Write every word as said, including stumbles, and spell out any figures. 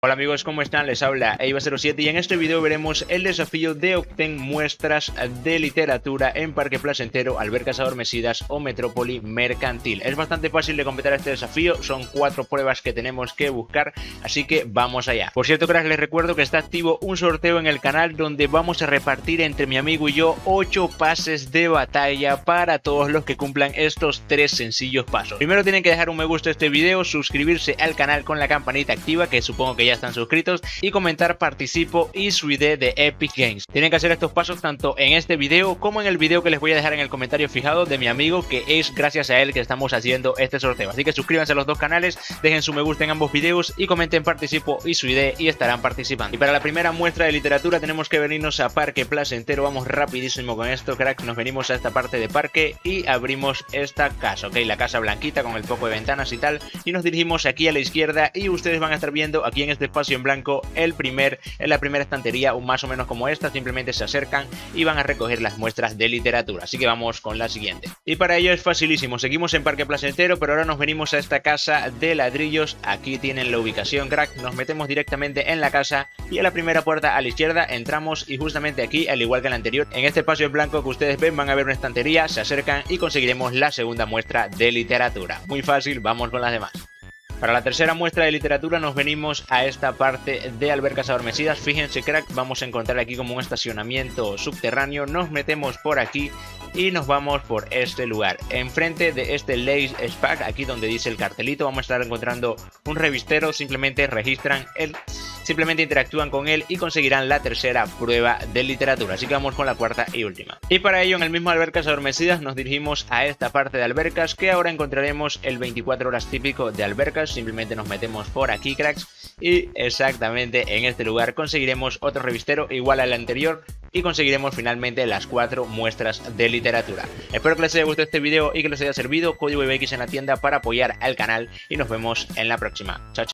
Hola amigos, ¿cómo están? Les habla Eiva cero siete y en este video veremos el desafío de obtén muestras de literatura en Parque Placentero, Albercas Adormecidas o Metrópoli Mercantil. Es bastante fácil de completar este desafío, son cuatro pruebas que tenemos que buscar, así que vamos allá. Por cierto, cracks, les recuerdo que está activo un sorteo en el canal donde vamos a repartir entre mi amigo y yo ocho pases de batalla para todos los que cumplan estos tres sencillos pasos. Primero tienen que dejar un me gusta a este video, suscribirse al canal con la campanita activa, que supongo que ya están suscritos, y comentar participo y su I D de Epic Games. Tienen que hacer estos pasos tanto en este video como en el video que les voy a dejar en el comentario fijado de mi amigo, que es gracias a él que estamos haciendo este sorteo. Así que suscríbanse a los dos canales, dejen su me gusta en ambos videos y comenten participo y su I D y estarán participando. Y para la primera muestra de literatura tenemos que venirnos a Parque Placentero. Vamos rapidísimo con esto, cracks. Nos venimos a esta parte de parque y abrimos esta casa, ok, la casa blanquita con el poco de ventanas y tal, y nos dirigimos aquí a la izquierda y ustedes van a estar viendo aquí en este espacio en blanco el primer, en la primera estantería, un más o menos como esta. Simplemente se acercan y van a recoger las muestras de literatura, así que vamos con la siguiente. Y para ello es facilísimo, seguimos en Parque Placentero, pero ahora nos venimos a esta casa de ladrillos. Aquí tienen la ubicación, crack, nos metemos directamente en la casa y a la primera puerta a la izquierda entramos y justamente aquí, al igual que en la anterior, en este espacio en blanco que ustedes ven van a ver una estantería, se acercan y conseguiremos la segunda muestra de literatura. Muy fácil, vamos con las demás. Para la tercera muestra de literatura nos venimos a esta parte de Albercas Adormecidas. Fíjense, crack, vamos a encontrar aquí como un estacionamiento subterráneo. Nos metemos por aquí y nos vamos por este lugar. Enfrente de este Lace Spack, aquí donde dice el cartelito, vamos a estar encontrando un revistero. Simplemente registran el... Simplemente interactúan con él y conseguirán la tercera prueba de literatura. Así que vamos con la cuarta y última. Y para ello, en el mismo Albercas Adormecidas, nos dirigimos a esta parte de Albercas, que ahora encontraremos el veinticuatro horas típico de Albercas. Simplemente nos metemos por aquí, cracks, y exactamente en este lugar conseguiremos otro revistero igual al anterior y conseguiremos finalmente las cuatro muestras de literatura. Espero que les haya gustado este video y que les haya servido. Código I B X en la tienda para apoyar al canal y nos vemos en la próxima. Chao, chao.